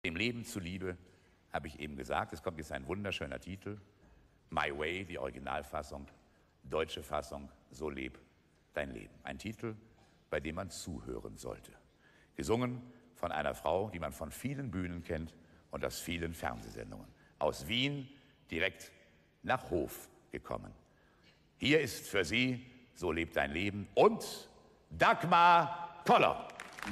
Dem Leben zuliebe habe ich eben gesagt, es kommt jetzt ein wunderschöner Titel. My Way, die Originalfassung, deutsche Fassung, So leb dein Leben. Ein Titel, bei dem man zuhören sollte. Gesungen von einer Frau, die man von vielen Bühnen kennt und aus vielen Fernsehsendungen. Aus Wien direkt nach Hof gekommen. Hier ist für Sie So lebt dein Leben und Dagmar Koller.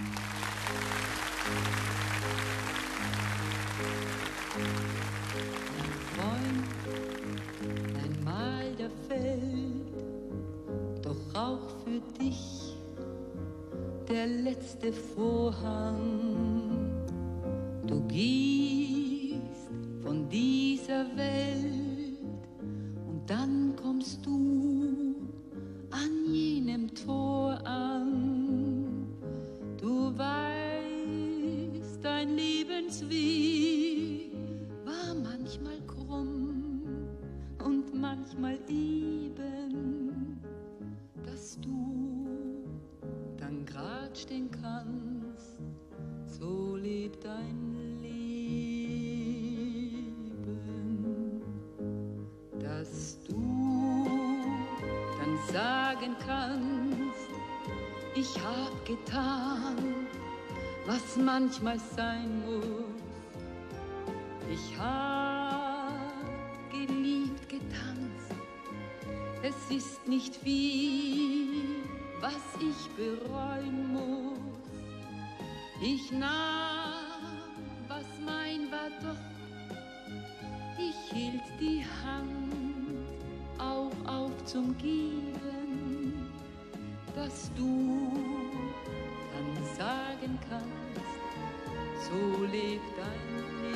Einmal der fällt, doch auch für dich der letzte Vorhang. Du gehst von dieser Welt und dann kommst du an jenem Tor an. Du weißt, dein Lebensweg war manchmal krumm und manchmal eben, dass du dann grad stehen kannst, so lebt dein Leben, dass du dann sagen kannst, ich hab getan, was manchmal sein muss. Ich hab geliebt, getanzt, es ist nicht viel, was ich bereuen muss. Ich nahm, was mein war, doch ich hielt die Hand auch auf zum Geben, dass du dann sagen kannst, so lebt dein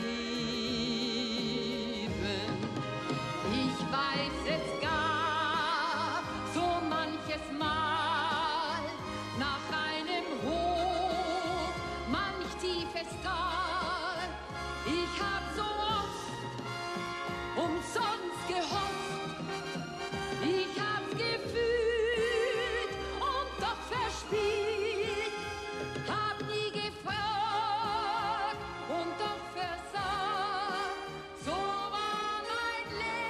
Leben. Ich weiß, es gab so manches Mal nach einem Hoch, manch tiefes Tal. Ich hab so oft umsonst gehofft, ich hab's gefühlt und doch verspielt, hab nie gefragt und doch versagt, so war mein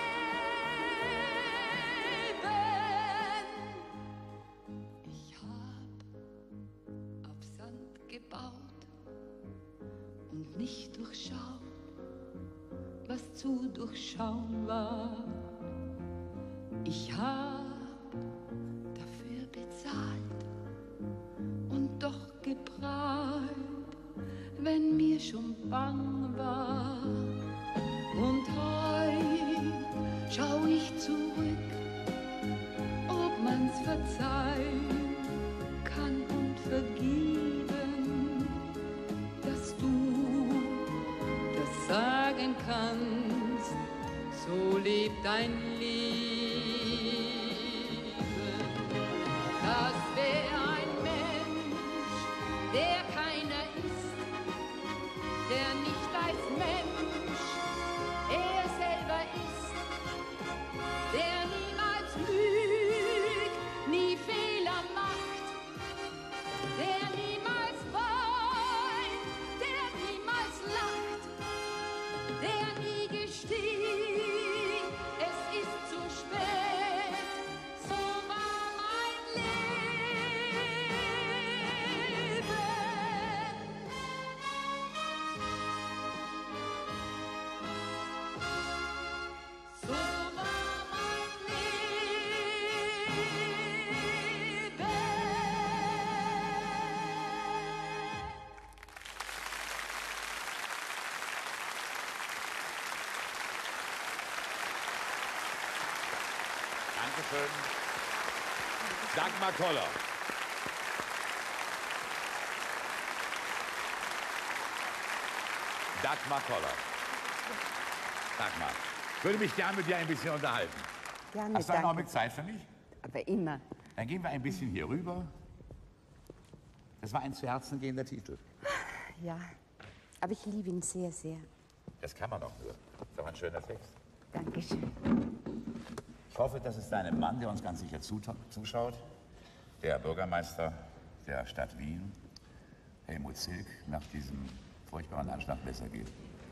Leben. Ich hab auf Sand gebaut und nicht durchschaut, was zu durchschauen war. Ich hab dafür bezahlt und doch geprahlt, wenn mir schon bang war. Und heut schau ich zurück, ob man's verzeihen kann und vergeben, dass du das sagen kannst, so lebt dein Leben. Das wär ein Mensch, der keiner ist, der nicht als Mensch er selber ist, der niemals lügt, nie Fehler macht, der niemals weint, der niemals lacht, der nie gesteht, es ist zu spät, so war mein Leben. So war mein Leben. Dankeschön. Dagmar Koller. Dagmar Koller. Dagmar, ich würde mich gerne mit dir ein bisschen unterhalten. Gerne, Hast du einen danke. Augenblick Zeit für mich? Aber immer. Dann gehen wir ein bisschen hier rüber. Das war ein zu Herzen gehender Titel. Ja, aber ich liebe ihn sehr, sehr. Das kann man doch nur. Das ist doch ein schöner Text. Dankeschön. Ich hoffe, das ist deinem Mann, der uns ganz sicher zuschaut, der Bürgermeister der Stadt Wien, Helmut Zilk, nach diesem furchtbaren Anschlag besser geht?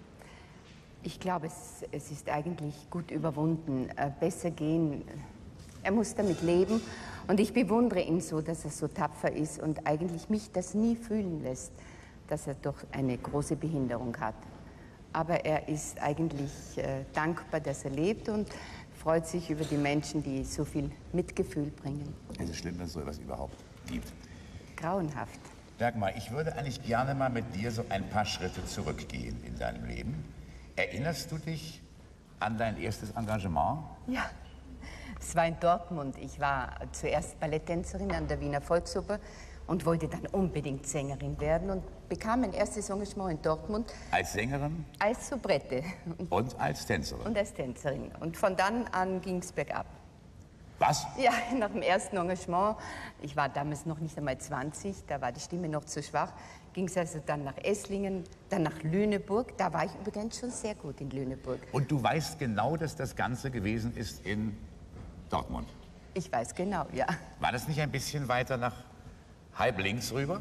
Ich glaube, es ist eigentlich gut überwunden. Besser gehen. Er muss damit leben. Und ich bewundere ihn so, dass er so tapfer ist und eigentlich mich das nie fühlen lässt, dass er doch eine große Behinderung hat. Aber er ist eigentlich dankbar, dass er lebt und freut sich über die Menschen, die so viel Mitgefühl bringen. Es ist schlimm, dass es so etwas überhaupt gibt. Grauenhaft. Dagmar, ich würde eigentlich gerne mal mit dir so ein paar Schritte zurückgehen in deinem Leben. Erinnerst du dich an dein erstes Engagement? Ja, es war in Dortmund. Ich war zuerst Balletttänzerin an der Wiener Volksoper und wollte dann unbedingt Sängerin werden und bekam mein erstes Engagement in Dortmund. Als Sängerin? Als Soubrette. Und als Tänzerin? Und als Tänzerin. Und von dann an ging es bergab. Was? Ja, nach dem ersten Engagement, ich war damals noch nicht einmal 20, da war die Stimme noch zu schwach, ging es also dann nach Esslingen, dann nach Lüneburg. Da war ich übrigens schon sehr gut in Lüneburg. Und du weißt genau, dass das Ganze gewesen ist in Dortmund? Ich weiß genau, ja. War das nicht ein bisschen weiter nach halb links rüber?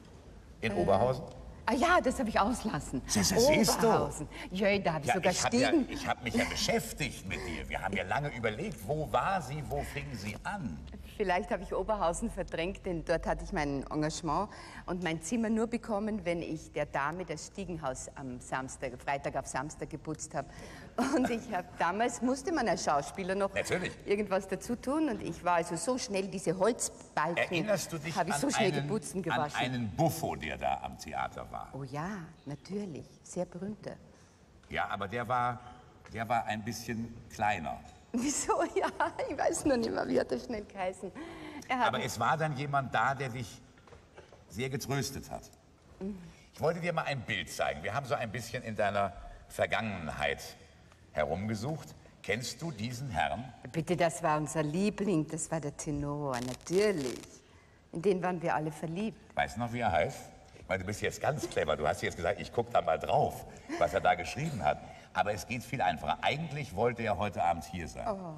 In Oberhausen? Ah ja, das habe ich auslassen. Siehst du? Oberhausen. Ja, da habe ich sogar Stiegen. Ich habe mich ja beschäftigt mit dir. Wir haben ja lange überlegt, wo war sie, wo fing sie an? Vielleicht habe ich Oberhausen verdrängt, denn dort hatte ich mein Engagement und mein Zimmer nur bekommen, wenn ich der Dame das Stiegenhaus am Samstag, Freitag auf Samstag geputzt habe. Und ich habe damals, musste man als Schauspieler noch irgendwas dazu tun und ich war also so schnell, diese Holzbalken Erinnerst du dich habe ich so schnell geputzt und an gewaschen. einen Buffo, der da am Theater war? Oh ja, natürlich, sehr berühmter. Ja, aber der war ein bisschen kleiner. Wieso? Ja, ich weiß noch nicht mehr, wie hat er schnell geheißen. Aber es war dann jemand da, der dich sehr getröstet hat. Ich wollte dir mal ein Bild zeigen. Wir haben so ein bisschen in deiner Vergangenheit herumgesucht. Kennst du diesen Herrn? Bitte, das war unser Liebling, das war der Tenor, natürlich. In den waren wir alle verliebt. Weißt du noch, wie er heißt? Ich meine, du bist jetzt ganz clever. Du hast jetzt gesagt, ich gucke da mal drauf, was er da geschrieben hat. Aber es geht viel einfacher. Eigentlich wollte er heute Abend hier sein. Oh.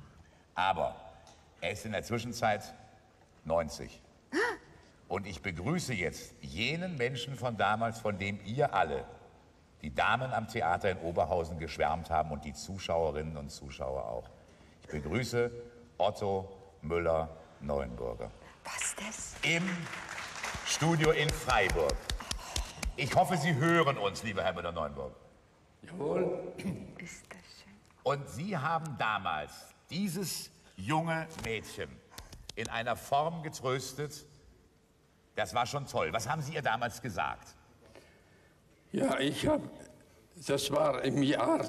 Aber er ist in der Zwischenzeit 90. Und ich begrüße jetzt jenen Menschen von damals, von dem ihr alle, die Damen am Theater in Oberhausen, geschwärmt haben und die Zuschauerinnen und Zuschauer auch. Ich begrüße Otto Müller-Neuenburger. Was das? Im Studio in Freiburg. Ich hoffe, Sie hören uns, lieber Herr Müller-Neuenburger. Jawohl. Ist das schön. Und Sie haben damals dieses junge Mädchen in einer Form getröstet, das war schon toll. Was haben Sie ihr damals gesagt? Ja, das war im Jahr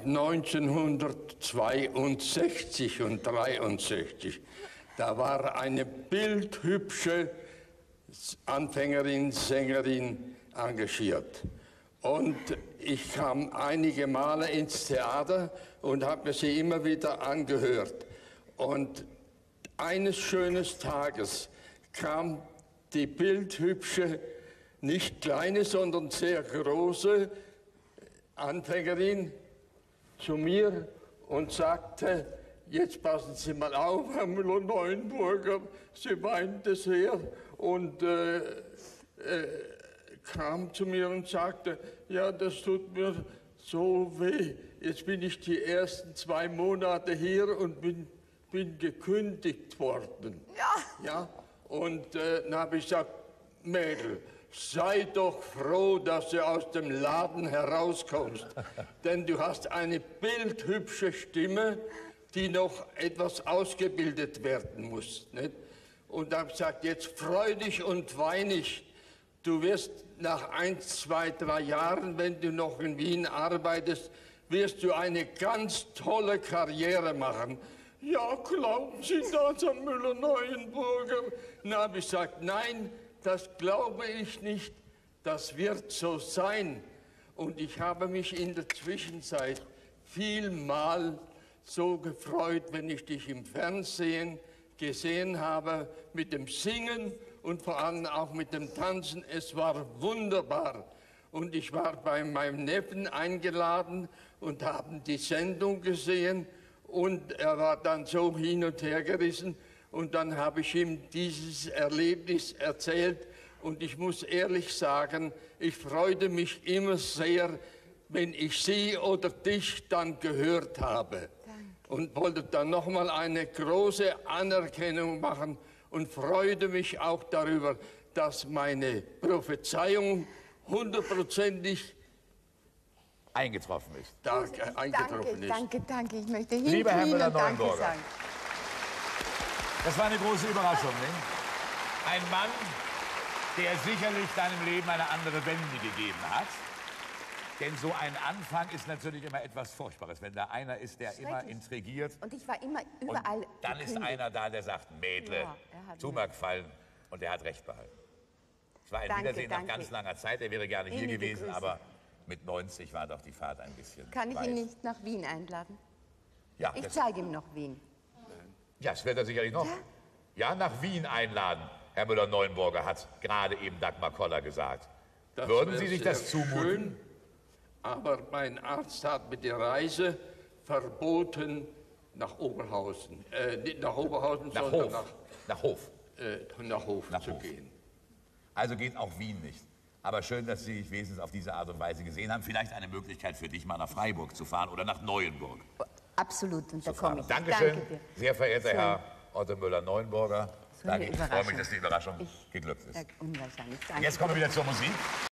1962 und 63. Da war eine bildhübsche Anfängerin, Sängerin engagiert. Und ich kam einige Male ins Theater und habe mir sie immer wieder angehört. Und eines schönen Tages kam die bildhübsche, nicht kleine, sondern sehr große Anfängerin zu mir und sagte, jetzt passen Sie mal auf, Herr Müller-Neuenburger, Sie weinte sehr und kam zu mir und sagte, ja, das tut mir so weh. Jetzt bin ich die ersten 2 Monate hier und bin gekündigt worden. Ja. Und dann habe ich gesagt, Mädel, sei doch froh, dass du aus dem Laden herauskommst. Denn du hast eine bildhübsche Stimme, die noch etwas ausgebildet werden muss. Nicht? Und da habe ich gesagt, jetzt freu dich und wein nicht. Du wirst nach 1, 2, 3 Jahren, wenn du noch in Wien arbeitest, wirst du eine ganz tolle Karriere machen. Ja, glauben Sie das, Herr Müller-Neuenburger? Dann habe ich gesagt, nein, das glaube ich nicht. Das wird so sein. Und ich habe mich in der Zwischenzeit vielmal so gefreut, wenn ich dich im Fernsehen gesehen habe, mit dem Singen und vor allem auch mit dem Tanzen. Es war wunderbar. Und ich war bei meinem Neffen eingeladen und haben die Sendung gesehen. Und er war dann so hin und her gerissen. Und dann habe ich ihm dieses Erlebnis erzählt. Und ich muss ehrlich sagen, ich freute mich immer sehr, wenn ich Sie oder dich dann gehört habe. Und wollte dann nochmal eine große Anerkennung machen und freute mich auch darüber, dass meine Prophezeiung hundertprozentig eingetroffen ist. eingetroffen ist. Danke. Ich möchte Lieber Herr hinknien und Danke Müller-Neuenburger. sagen. Das war eine große Überraschung, nicht? Ein Mann, der sicherlich deinem Leben eine andere Wende gegeben hat. Denn so ein Anfang ist natürlich immer etwas Furchtbares, wenn da einer ist, der immer intrigiert. Und ich war immer überall. Und dann ist einer da, der sagt, Mädle, Ja, er hat tu mir- mir gefallen. Und der hat recht behalten. Es war ein Danke, Wiedersehen nach danke. ganz langer Zeit. Er wäre gerne hier Innige gewesen, Grüße. aber mit 90 war doch die Fahrt ein bisschen Kann ich weit. ihn nicht nach Wien einladen? Ja, Ich das, zeige ihm noch Wien. ja, das wird er sicherlich noch. Ja, nach Wien einladen. Herr Müller-Neuenburger hat gerade eben Dagmar Koller gesagt. Das Würden wär Sie sich sehr das zumuten? schön, aber mein Arzt hat mir die Reise verboten nach Oberhausen. Nicht nach Oberhausen, Nach sondern Hof. Nach Hof. nach Hof Nach zu Hof. gehen. Also geht auch Wien nicht. Aber schön, dass Sie sich wenigstens auf diese Art und Weise gesehen haben. Vielleicht eine Möglichkeit für dich, mal nach Freiburg zu fahren oder nach Neuenburg Absolut, und da zu komme fahren. ich. Dankeschön, Danke dir. sehr verehrter Schön. Herr Otto Müller-Neuenburger. So eine Ich freue mich, Überraschung. dass die Überraschung Ja, geglückt ist. unwahrscheinlich. Danke. Jetzt kommen wir wieder zur Musik.